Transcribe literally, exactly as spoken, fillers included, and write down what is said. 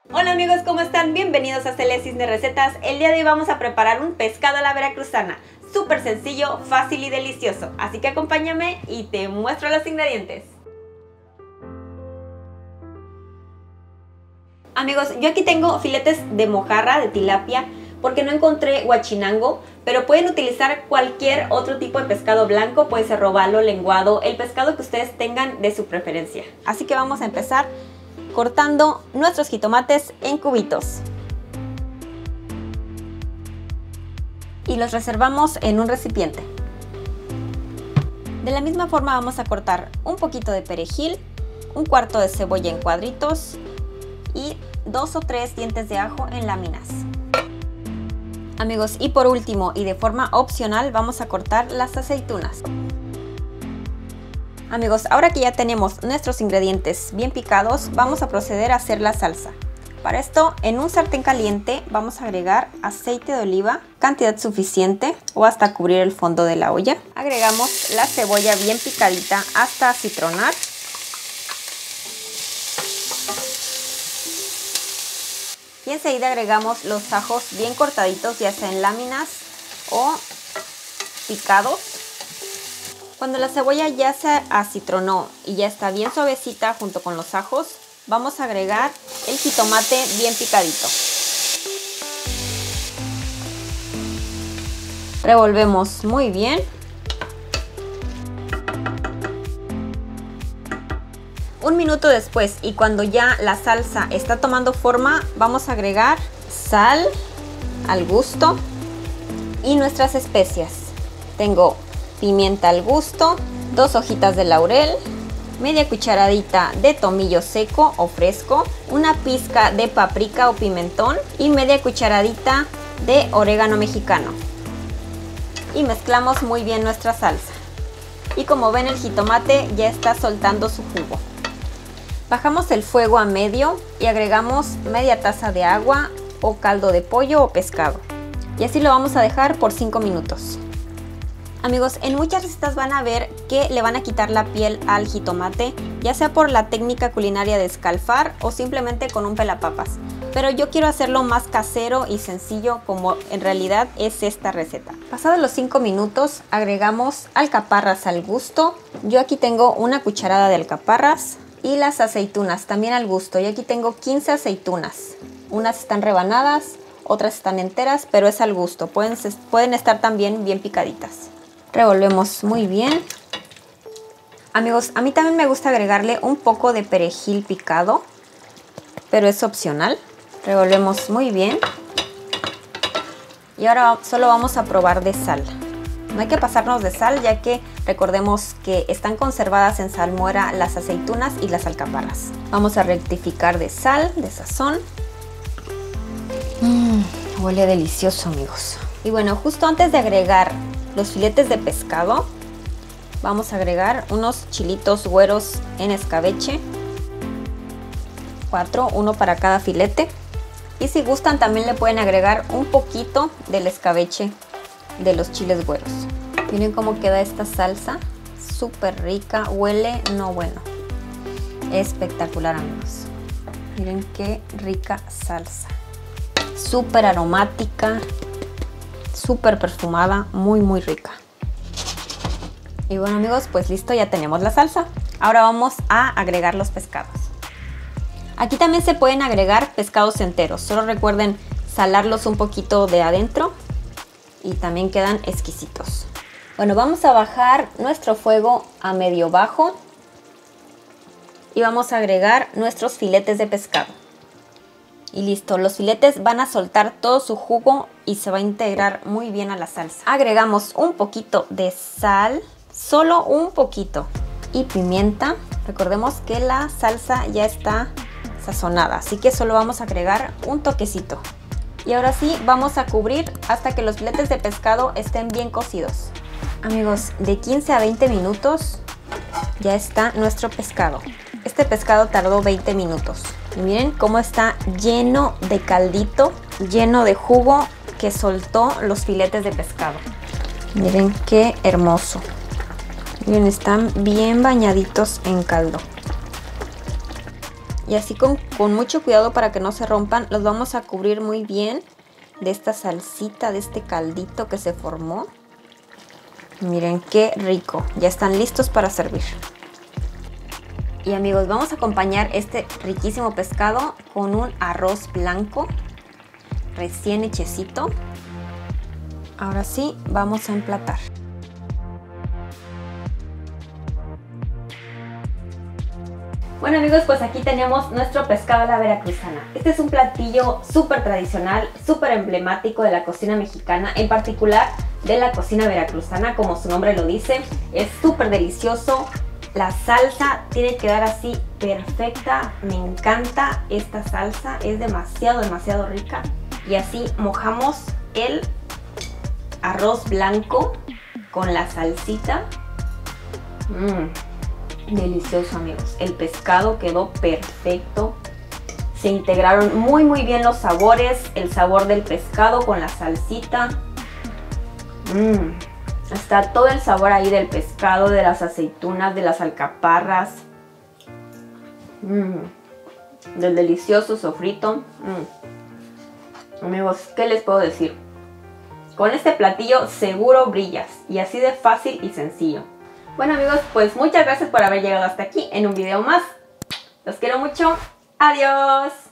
Hola amigos, ¿cómo están? Bienvenidos a Celia Cisne Recetas. El día de hoy vamos a preparar un pescado a la veracruzana. Súper sencillo, fácil y delicioso. Así que acompáñame y te muestro los ingredientes. Amigos, yo aquí tengo filetes de mojarra, de tilapia, porque no encontré huachinango, pero pueden utilizar cualquier otro tipo de pescado blanco, puede ser robalo, lenguado, el pescado que ustedes tengan de su preferencia. Así que vamos a empezar cortando nuestros jitomates en cubitos. Y los reservamos en un recipiente. De la misma forma vamos a cortar un poquito de perejil, un cuarto de cebolla en cuadritos y dos o tres dientes de ajo en láminas. Amigos, y por último y de forma opcional vamos a cortar las aceitunas. Amigos, ahora que ya tenemos nuestros ingredientes bien picados, vamos a proceder a hacer la salsa. Para esto, en un sartén caliente vamos a agregar aceite de oliva, cantidad suficiente o hasta cubrir el fondo de la olla. Agregamos la cebolla bien picadita hasta acitronar. Y enseguida agregamos los ajos bien cortaditos, ya sea en láminas o picados. Cuando la cebolla ya se acitronó y ya está bien suavecita junto con los ajos, vamos a agregar el jitomate bien picadito. Revolvemos muy bien. Un minuto después y cuando ya la salsa está tomando forma, vamos a agregar sal al gusto y nuestras especias. Tengo pimienta al gusto, dos hojitas de laurel, media cucharadita de tomillo seco o fresco, una pizca de paprika o pimentón y media cucharadita de orégano mexicano. Y mezclamos muy bien nuestra salsa. Y como ven, el jitomate ya está soltando su jugo. Bajamos el fuego a medio y agregamos media taza de agua o caldo de pollo o pescado. Y así lo vamos a dejar por cinco minutos. Amigos, en muchas recetas van a ver que le van a quitar la piel al jitomate, ya sea por la técnica culinaria de escalfar o simplemente con un pelapapas. Pero yo quiero hacerlo más casero y sencillo como en realidad es esta receta. Pasados los cinco minutos agregamos alcaparras al gusto. Yo aquí tengo una cucharada de alcaparras. Y las aceitunas también al gusto. Y aquí tengo quince aceitunas. Unas están rebanadas, otras están enteras, pero es al gusto. Pueden, pueden estar también bien picaditas. Revolvemos muy bien. Amigos, a mí también me gusta agregarle un poco de perejil picado, pero es opcional. Revolvemos muy bien. Y ahora solo vamos a probar de sal. No hay que pasarnos de sal, ya que recordemos que están conservadas en salmuera las aceitunas y las alcaparras. Vamos a rectificar de sal, de sazón. Mmm, huele delicioso, amigos. Y bueno, justo antes de agregar los filetes de pescado, vamos a agregar unos chilitos güeros en escabeche. Cuatro, uno para cada filete. Y si gustan también le pueden agregar un poquito del escabeche de los chiles güeros. Miren cómo queda esta salsa, súper rica, huele, no bueno, espectacular, amigos. Miren qué rica salsa, súper aromática, súper perfumada, muy muy rica. Y bueno amigos, pues listo, ya tenemos la salsa. Ahora vamos a agregar los pescados. Aquí también se pueden agregar pescados enteros, solo recuerden salarlos un poquito de adentro y también quedan exquisitos. Bueno, vamos a bajar nuestro fuego a medio bajo y vamos a agregar nuestros filetes de pescado. Y listo, los filetes van a soltar todo su jugo y se va a integrar muy bien a la salsa. Agregamos un poquito de sal, solo un poquito, y pimienta. Recordemos que la salsa ya está sazonada, así que solo vamos a agregar un toquecito. Y ahora sí, vamos a cubrir hasta que los filetes de pescado estén bien cocidos. Amigos, de quince a veinte minutos ya está nuestro pescado. Este pescado tardó veinte minutos. Y miren cómo está lleno de caldito, lleno de jugo que soltó los filetes de pescado. Miren qué hermoso. Miren, están bien bañaditos en caldo. Y así con, con mucho cuidado para que no se rompan, los vamos a cubrir muy bien de esta salsita, de este caldito que se formó. Miren qué rico, ya están listos para servir. Y amigos, vamos a acompañar este riquísimo pescado con un arroz blanco recién hechecito. Ahora sí, vamos a emplatar. Bueno amigos, pues aquí tenemos nuestro pescado a la veracruzana. Este es un platillo súper tradicional, súper emblemático de la cocina mexicana, en particular de la cocina veracruzana, como su nombre lo dice. Es súper delicioso. La salsa tiene que quedar así perfecta. Me encanta esta salsa, es demasiado, demasiado rica. Y así mojamos el arroz blanco con la salsita. Mmm, delicioso amigos. El pescado quedó perfecto. Se integraron muy muy bien los sabores. El sabor del pescado con la salsita. Mmm. Está todo el sabor ahí del pescado, de las aceitunas, de las alcaparras. Mmm. Del delicioso sofrito. Mmm. Amigos, ¿qué les puedo decir? Con este platillo seguro brillas. Y así de fácil y sencillo. Bueno amigos, pues muchas gracias por haber llegado hasta aquí en un video más. Los quiero mucho. Adiós.